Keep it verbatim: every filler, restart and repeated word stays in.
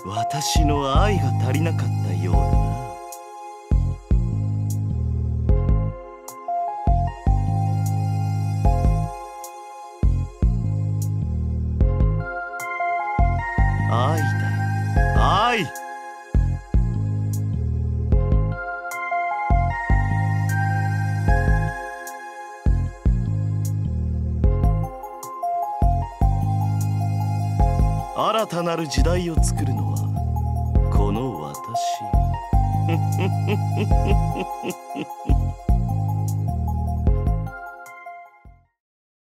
私の愛が足りなかったようだな。愛だよ、愛。新たなる時代を作るのはこの私。